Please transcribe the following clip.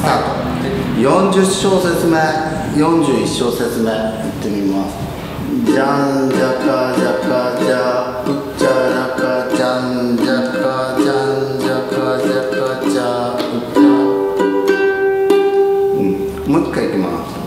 タート。40小節目、41小節目いってみます。じゃんじゃかじゃかじゃうちゃらかじゃんじゃかじゃんじゃかじゃかじゃうちゃ。もう一回いきます。